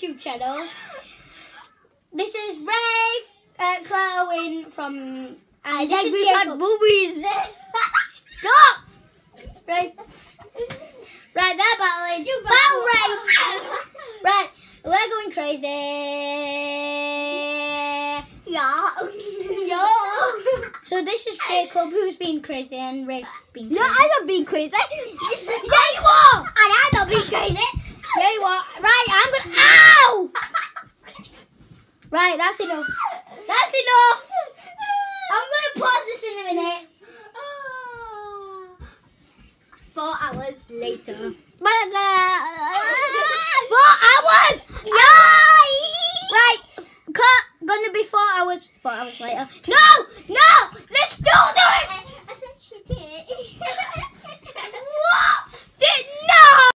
YouTube channel. This is Ray, Chloe from... And this is Jacob. Movies. Stop! Right. Right, they're battling. Battle race! Right, we're going crazy. Yeah. So this is Jacob who's been crazy and Rafe being crazy. No, I'm not being crazy. Yeah, you are! And I'm not being crazy. Yeah, you are. Right, I'm gonna... Ow! Right, that's enough. That's enough! I'm gonna pause this in a minute. 4 hours later.